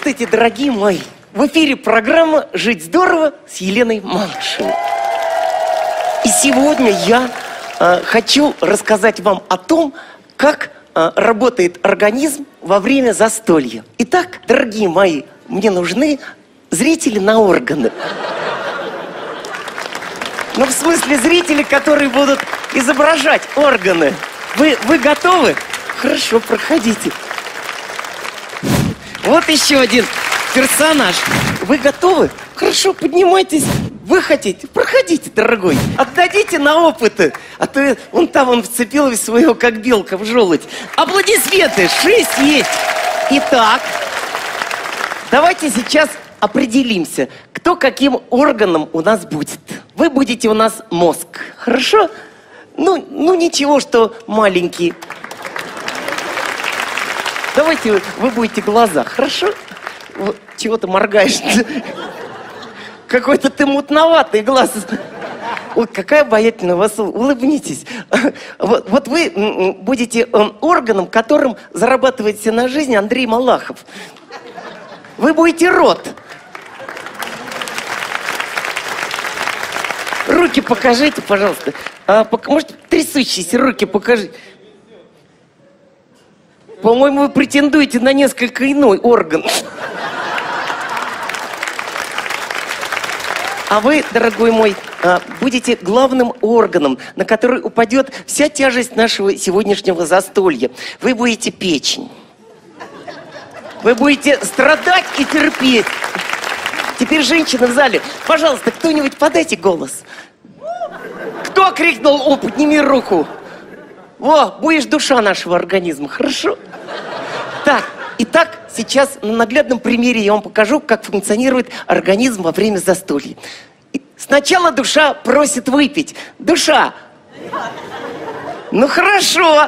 Здравствуйте, дорогие мои! В эфире программа «Жить здорово» с Еленой Малышевой. И сегодня я хочу рассказать вам о том, как работает организм во время застолья. Итак, дорогие мои, мне нужны зрители на органы. Ну, в смысле, зрители, которые будут изображать органы. Вы готовы? Хорошо, проходите. Вот еще один персонаж. Вы готовы? Хорошо, поднимайтесь. Вы хотите? Проходите, дорогой. Отдадите на опыты. А то он вцепилась в своего, как белка в желудь. Аплодисменты. 6 есть. Итак, давайте сейчас определимся, кто каким органом у нас будет. Вы будете у нас мозг. Хорошо? Ну ничего, что маленький. Давайте вы будете глаза. Хорошо? Чего ты моргаешь? Какой-то ты мутноватый глаз. Ой, какая обаятельная у вас. Улыбнитесь. Вот вы будете органом, которым зарабатывает себе на жизнь Андрей Малахов. Вы будете рот. Руки покажите, пожалуйста. Может, трясущиеся руки покажите. По-моему, вы претендуете на несколько иной орган. А вы, дорогой мой, будете главным органом, на который упадет вся тяжесть нашего сегодняшнего застолья. Вы будете печень. Вы будете страдать и терпеть. Теперь женщины в зале, пожалуйста, кто-нибудь подайте голос. Кто крикнул «О, подними руку»? Во, будешь душа нашего организма, хорошо? Так, итак, сейчас на наглядном примере я вам покажу, как функционирует организм во время застолья. Сначала душа просит выпить. Душа. Ну хорошо.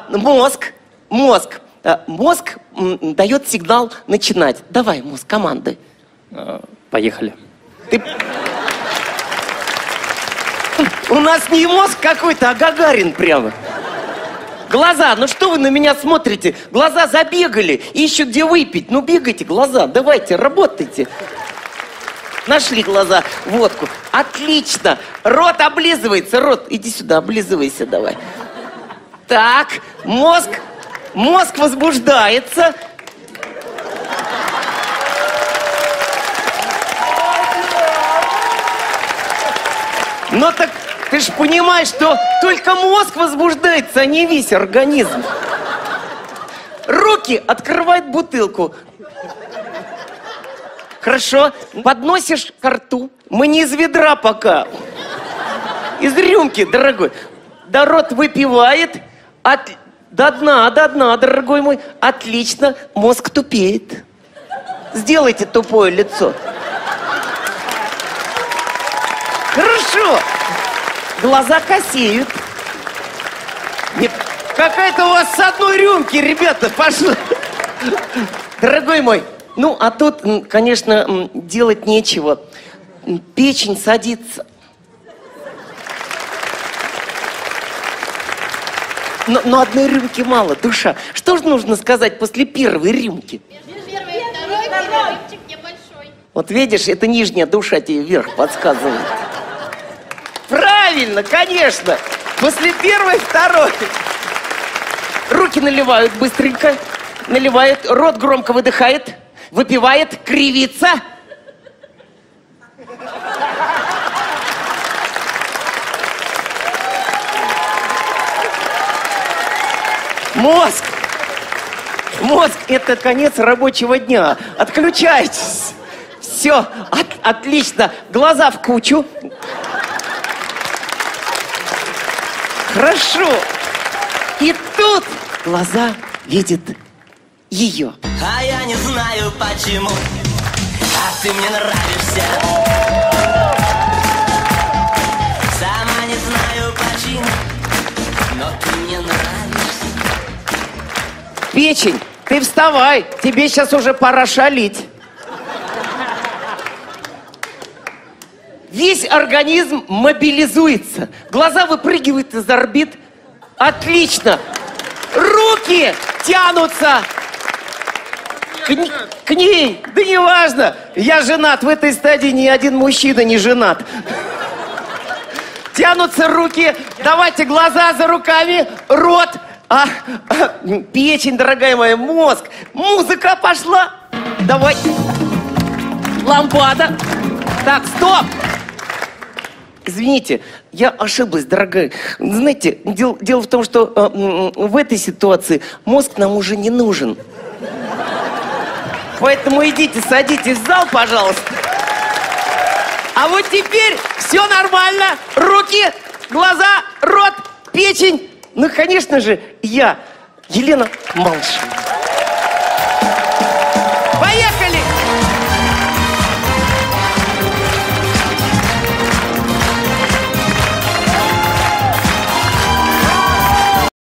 Мозг дает сигнал начинать. Давай, мозг, командуй. Поехали. У нас не мозг какой-то, а Гагарин прямо. Глаза, ну что вы на меня смотрите? Глаза забегали, ищут где выпить. Ну бегайте, глаза, давайте, работайте. Нашли глаза, водку. Отлично. Рот облизывается, рот. Иди сюда, облизывайся давай. Так, мозг возбуждается. Но так ты ж понимаешь, что только мозг возбуждается, а не весь организм. Руки открывают бутылку. Хорошо, подносишь ко рту. Мы не из ведра пока. Из рюмки, дорогой. Да рот выпивает. До дна, дорогой мой. Отлично, мозг тупеет. Сделайте тупое лицо. Хорошо. Глаза косеют. Какая-то у вас с одной рюмки, ребята, пошло. Дорогой мой, ну, а тут, конечно, делать нечего. Печень садится. Но одной рюмки мало, душа. Что же нужно сказать после первой рюмки? Вот видишь, это нижняя душа тебе вверх подсказывает. Правильно, конечно. После первой, второй. Руки наливают быстренько. Наливают, рот громко выдыхает. Выпивает, кривится. Мозг. Мозг – это конец рабочего дня. Отключайтесь. Все, отлично. Глаза в кучу. Хорошо. И тут глаза видят ее. А я не знаю почему, а ты мне нравишься. Сама не знаю почему, но ты мне нравишься. Печень, ты вставай, тебе сейчас уже пора шалить. Весь организм мобилизуется. Глаза выпрыгивают из орбит. Отлично. Руки тянутся. К ней! Да неважно! Я женат, в этой стадии ни один мужчина не женат. Тянутся руки, давайте глаза за руками, рот, печень, дорогая моя, мозг. Музыка пошла. Давай. Лампада. Так, стоп. Извините, я ошиблась, дорогая. Знаете, дело в том, что в этой ситуации мозг нам уже не нужен. Поэтому идите, садитесь в зал, пожалуйста. А вот теперь все нормально. Руки, глаза, рот, печень. Ну, конечно же, я, Елена Малышева.